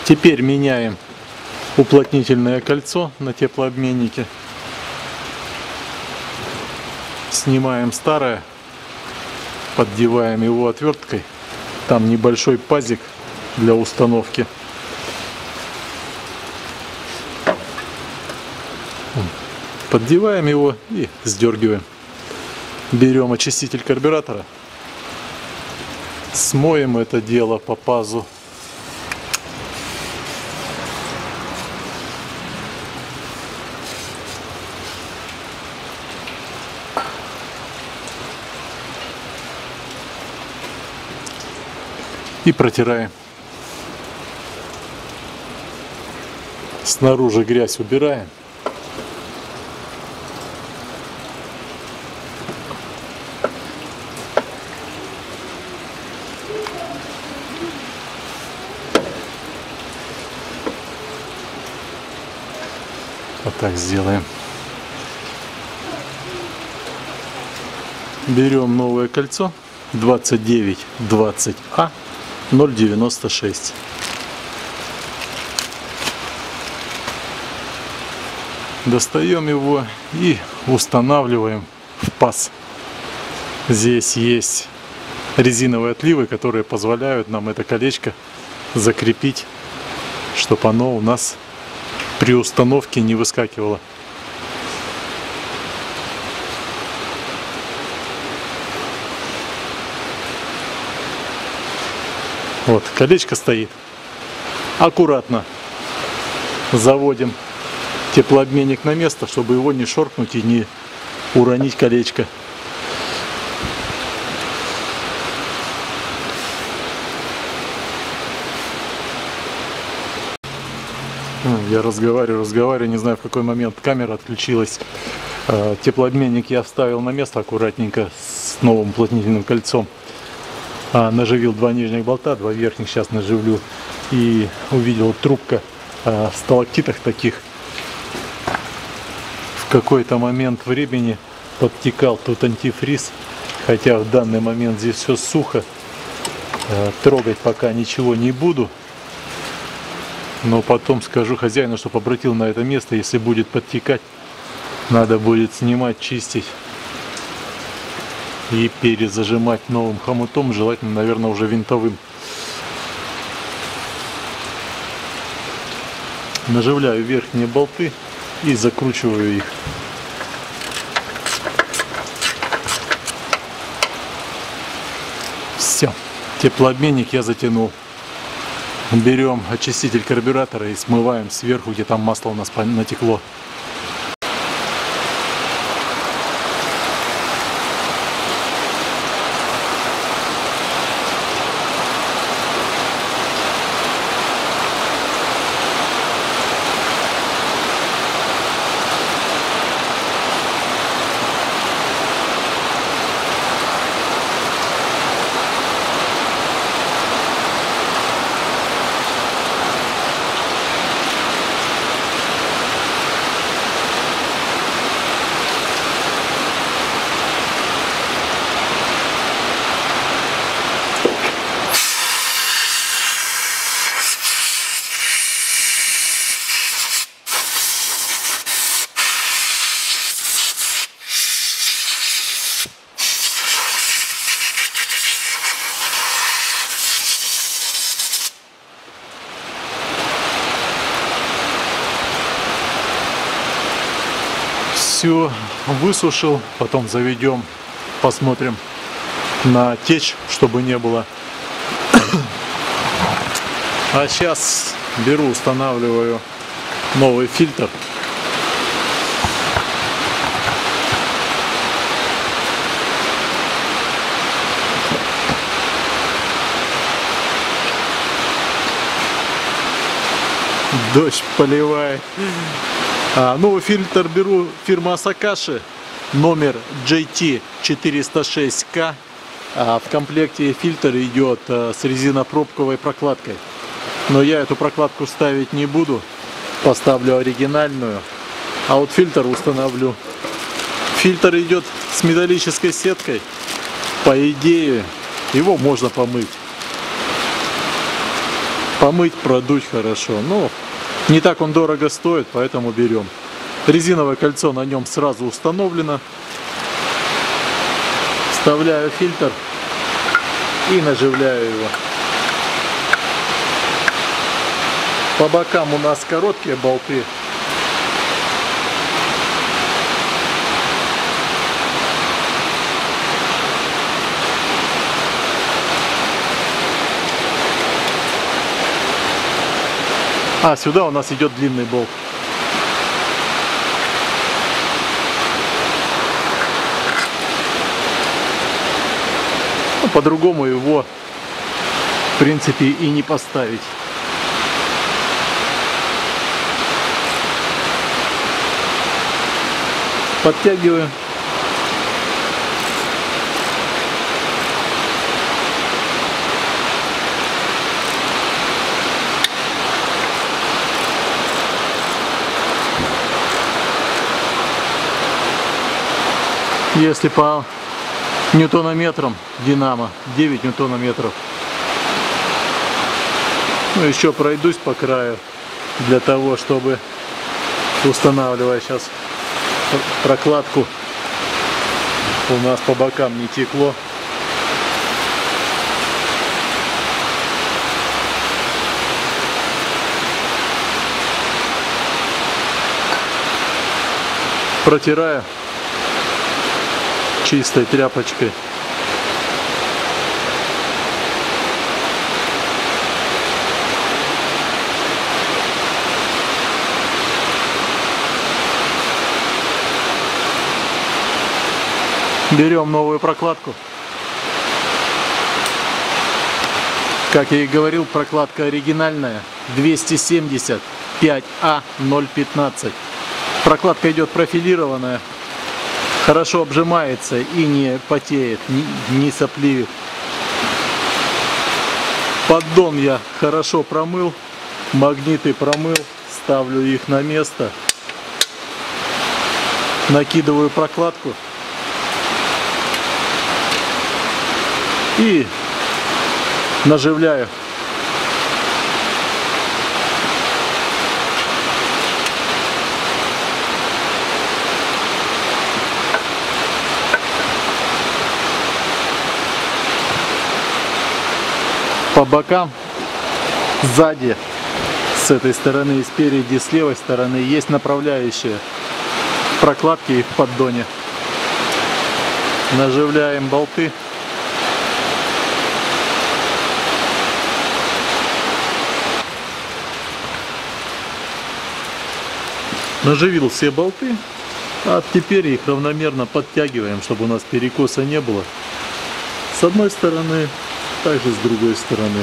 Теперь меняем уплотнительное кольцо на теплообменнике. Снимаем старое, поддеваем его отверткой. Там небольшой пазик для установки. Поддеваем его и сдергиваем. Берем очиститель карбюратора. Смоем это дело по пазу. И протираем. Снаружи грязь убираем. Вот так сделаем. Берем новое кольцо 2920А 0,96. Достаем его и устанавливаем в паз. Здесь есть резиновые отливы, которые позволяют нам это колечко закрепить, чтобы оно у нас при установке не выскакивало. Вот, колечко стоит. Аккуратно заводим теплообменник на место, чтобы его не шоркнуть и не уронить колечко. Я разговариваю, не знаю, в какой момент камера отключилась. Теплообменник я вставил на место аккуратненько с новым уплотнительным кольцом. Наживил два нижних болта, два верхних сейчас наживлю. И увидел трубка в сталактитах таких. В какой-то момент времени подтекал тут антифриз. Хотя в данный момент здесь все сухо. Трогать пока ничего не буду. Но потом скажу хозяину, чтобы обратил на это место. Если будет подтекать, надо будет снимать, чистить. И перезажимать новым хомутом, желательно, наверное, уже винтовым. Наживляю верхние болты и закручиваю их. Все, теплообменник я затянул. Берем очиститель карбюратора и смываем сверху, где там масло у нас натекло. Все высушил, потом заведем, посмотрим на течь, чтобы не было. А сейчас беру, устанавливаю новый фильтр. Дождь поливает. Новый фильтр беру фирмы Асакаши, номер JT406K. В комплекте фильтр идет с резинопробковой прокладкой. Но я эту прокладку ставить не буду, поставлю оригинальную. А вот фильтр установлю. Фильтр идет с металлической сеткой. По идее, его можно помыть. помыть, продуть хорошо. Но не так он дорого стоит, поэтому берем. Резиновое кольцо на нем сразу установлено. Вставляю фильтр и наживляю его. По бокам у нас короткие болты. А сюда у нас идет длинный болт. Ну, по-другому его, в принципе, и не поставить. Подтягиваю. Если по ньютонометрам динамо 9 ньютонометров. Ну, еще пройдусь по краю для того, чтобы, устанавливая сейчас прокладку, у нас по бокам не текло. Протираю чистой тряпочкой. Берем новую прокладку. Как я и говорил, прокладка оригинальная 270 5А015. Прокладка идет профилированная, хорошо обжимается и не потеет, не сопливит. Поддон я хорошо промыл, магниты промыл, ставлю их на место, накидываю прокладку и наживляю. По бокам, сзади, с этой стороны и спереди, с левой стороны есть направляющие прокладки и в поддоне. Наживляем болты. Наживил все болты, а теперь их равномерно подтягиваем, чтобы у нас перекоса не было. С одной стороны, также с другой стороны.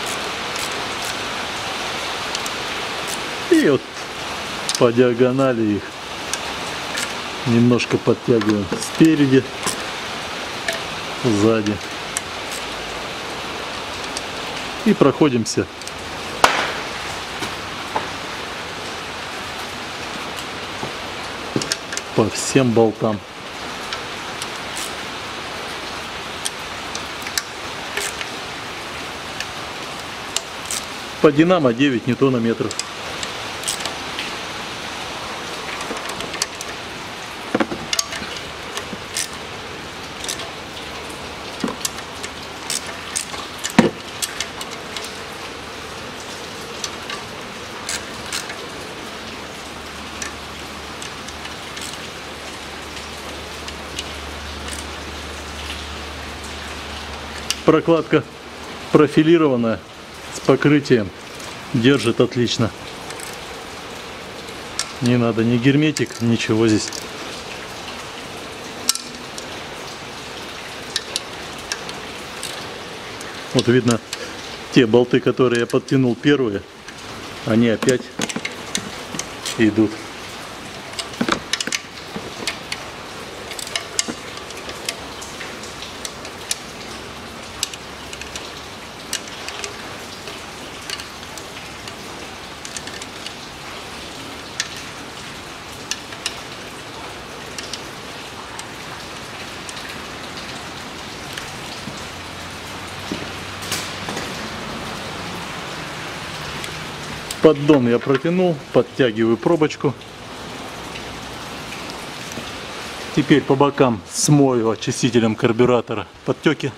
И вот по диагонали их немножко подтягиваем спереди, сзади. И проходимся по всем болтам. По динамо 9 ньютонометров. Прокладка профилированная, с покрытием, держит отлично. Не надо ни герметик, ничего здесь. Вот видно, те болты, которые я подтянул первые, они опять идут. Поддон я протянул, подтягиваю пробочку. Теперь по бокам смою очистителем карбюратора подтеки.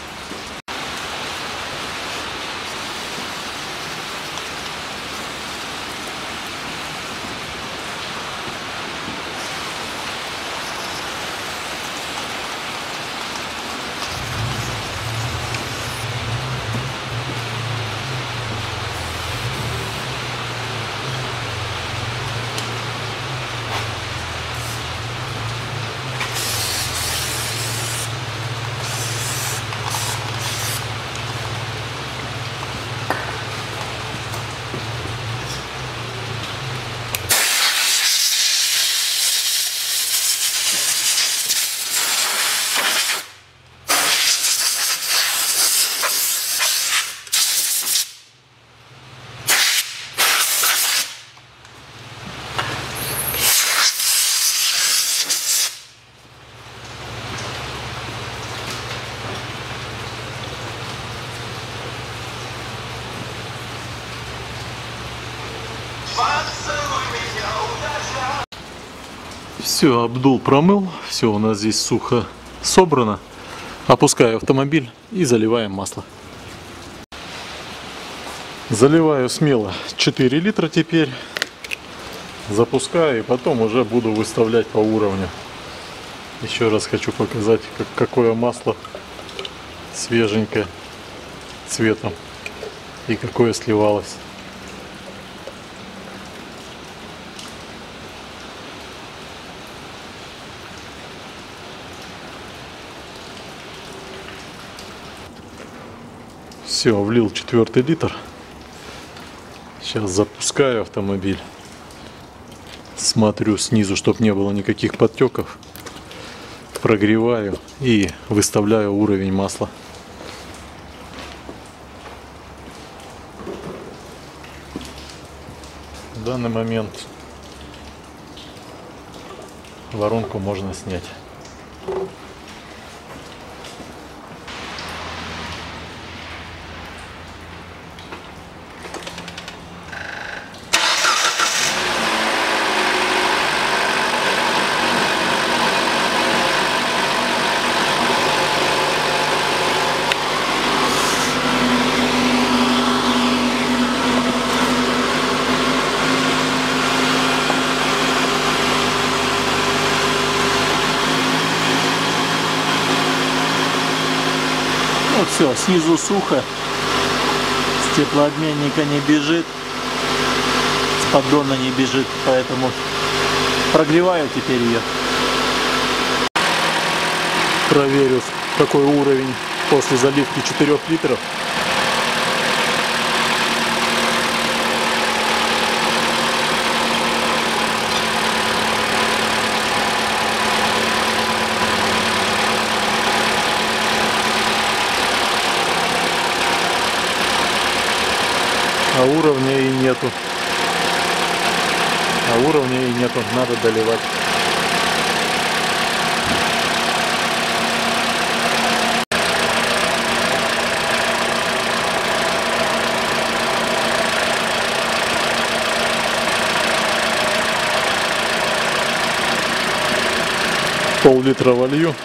Все, обдул, промыл, все у нас здесь сухо собрано. Опускаю автомобиль и заливаем масло. Заливаю смело 4 литра теперь. Запускаю и потом уже буду выставлять по уровню. Еще раз хочу показать, какое масло свеженькое цветом и какое сливалось. Все, влил 4-й литр. Сейчас запускаю автомобиль. Смотрю снизу, чтобы не было никаких подтеков. Прогреваю и выставляю уровень масла. В данный момент воронку можно снять. Ну все, снизу сухо, с теплообменника не бежит, с поддона не бежит, поэтому прогреваю теперь ее. Проверю, какой уровень после заливки 4 литров. А уровня и нету. Надо доливать. Пол-литра волью.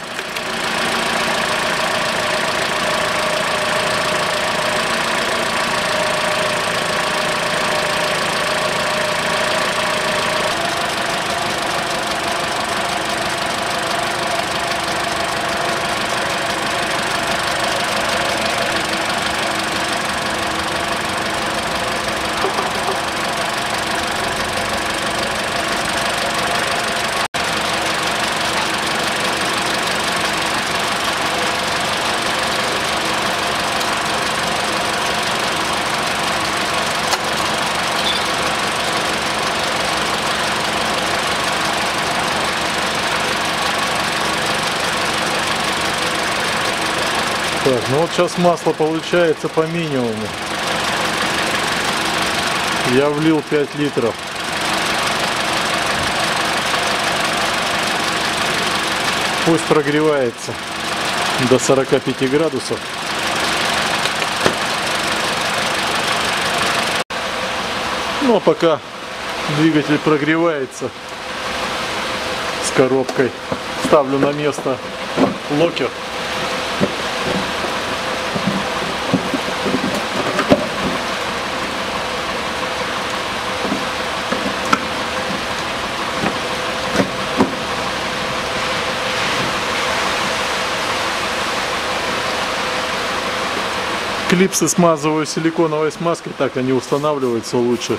Так, ну вот сейчас масло получается по минимуму. Я влил 5 литров. Пусть прогревается до 45 градусов. Ну а пока двигатель прогревается с коробкой, ставлю на место локер. Клипсы смазываю силиконовой смазкой, так они устанавливаются лучше.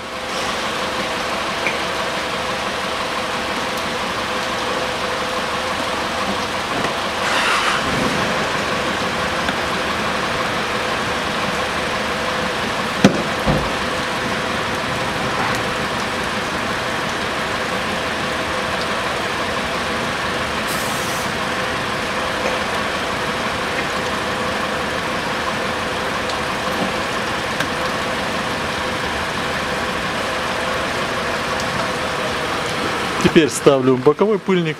Теперь ставлю боковой пыльник.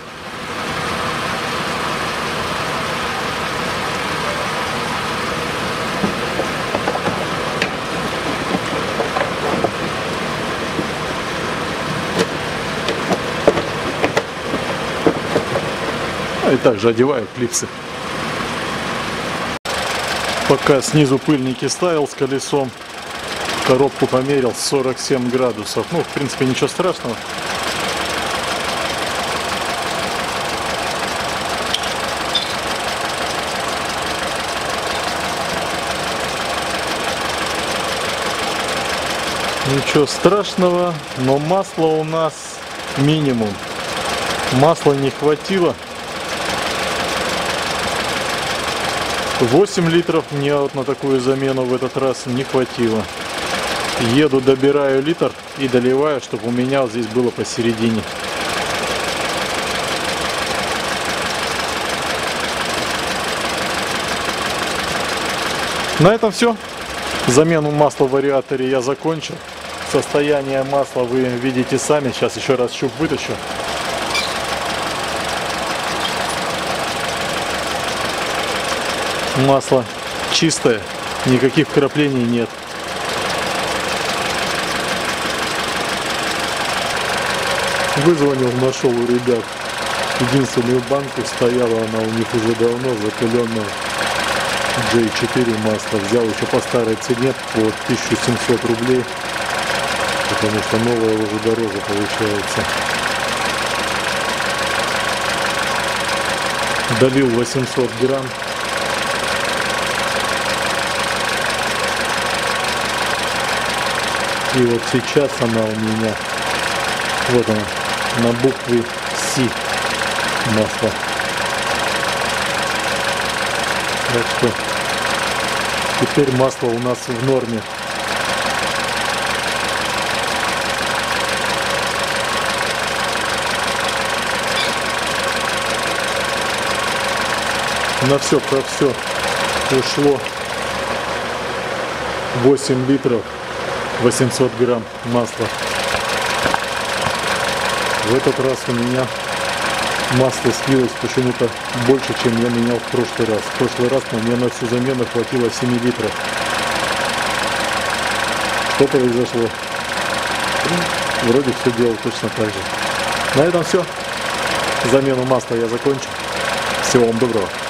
И также одеваю клипсы. Пока снизу пыльники ставил с колесом, коробку померил 47 градусов. Ну, в принципе, ничего страшного. Ничего страшного, но масла у нас минимум. Масла не хватило. 8 литров мне вот на такую замену в этот раз не хватило. Еду, добираю литр и доливаю, чтобы у меня вот здесь было посередине. На этом все. Замену масла в вариаторе я закончил. Состояние масла вы видите сами. Сейчас еще раз щуп вытащу. Масло чистое, никаких вкраплений нет. Вызвонил, нашел у ребят единственную банку, стояла она у них уже давно, запыленная. J4 масло. Взял еще по старой цене, по 1700 рублей, потому что новое уже дороже получается. Долил 800 грамм. И вот сейчас она у меня, вот она, на букве С масло. Так что теперь масло у нас в норме. На все про все ушло 8 литров 800 грамм масла. В этот раз у меня масло слилось почему-то больше, чем я менял в прошлый раз. В прошлый раз мне на всю замену хватило 7 литров. Что произошло? Вроде все делал точно так же. На этом все. Замену масла я закончил. Всего вам доброго.